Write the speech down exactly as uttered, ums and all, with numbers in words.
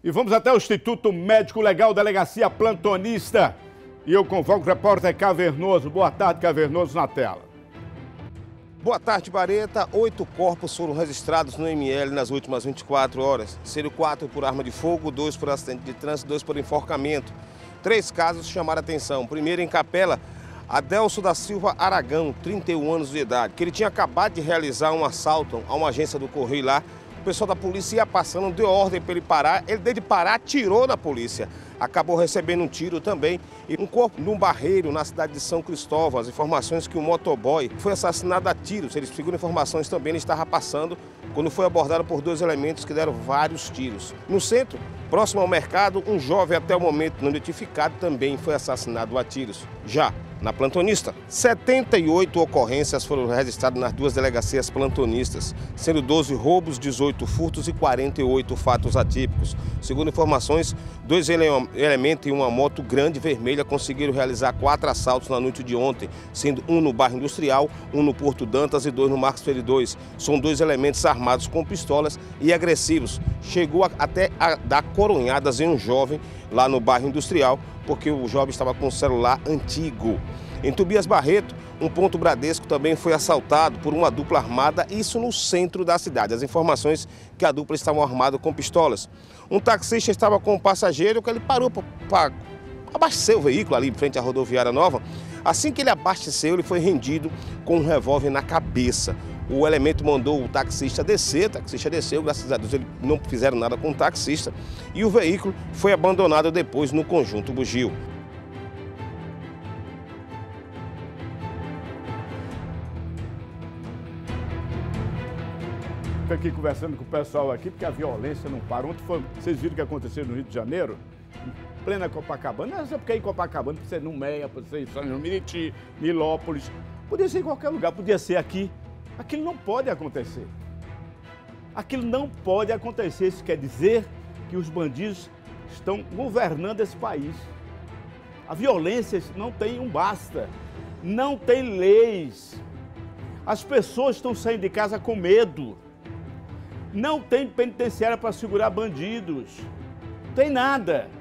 E vamos até o Instituto Médico Legal, Delegacia Plantonista. E eu convoco o repórter Cavernoso. Boa tarde, Cavernoso, na tela. Boa tarde, Bareta. Oito corpos foram registrados no M L nas últimas vinte e quatro horas. Sendo quatro por arma de fogo, dois por acidente de trânsito, dois por enforcamento. Três casos chamaram a atenção. Primeiro, em Capela, Adelso da Silva Aragão, trinta e um anos de idade, que ele tinha acabado de realizar um assalto a uma agência do Correio lá. O pessoal da polícia ia passando, deu ordem para ele parar. Ele, desde parar, atirou na polícia. Acabou recebendo um tiro também. E um corpo num barreiro na cidade de São Cristóvão. As informações que o motoboy foi assassinado a tiros. Eles seguram informações também, ele estava passando quando foi abordado por dois elementos que deram vários tiros. No centro, próximo ao mercado, um jovem até o momento não identificado também foi assassinado a tiros. Já na Plantonista, setenta e oito ocorrências foram registradas nas duas delegacias plantonistas, sendo doze roubos, dezoito furtos e quarenta e oito fatos atípicos. Segundo informações, dois ele elementos em uma moto grande vermelha conseguiram realizar quatro assaltos na noite de ontem, sendo um no bairro Industrial, um no Porto Dantas e dois no Marcos Feridores. São dois elementos armados com pistolas e agressivos. Chegou a, até a dar coronhadas em um jovem lá no bairro Industrial, porque o jovem estava com um celular antigo. Em Tobias Barreto, um ponto Bradesco também foi assaltado por uma dupla armada, isso no centro da cidade. As informações que a dupla estavam armada com pistolas. Um taxista estava com um passageiro que ele parou para abastecer o veículo ali em frente à rodoviária nova. Assim que ele abasteceu, ele foi rendido com um revólver na cabeça. O elemento mandou o taxista descer, o taxista desceu, graças a Deus eles não fizeram nada com o taxista e o veículo foi abandonado depois no Conjunto Bugio. Estou aqui conversando com o pessoal aqui, porque a violência não para. Ontem foi, vocês viram o que aconteceu no Rio de Janeiro? Em plena Copacabana. Não é porque é em Copacabana, pode ser no Meia, pode ser em São Miriti, Nilópolis. Podia ser em qualquer lugar, podia ser aqui. Aquilo não pode acontecer. Aquilo não pode acontecer. Isso quer dizer que os bandidos estão governando esse país. A violência não tem um basta. Não tem leis. As pessoas estão saindo de casa com medo. Não tem penitenciária para segurar bandidos. Não tem nada.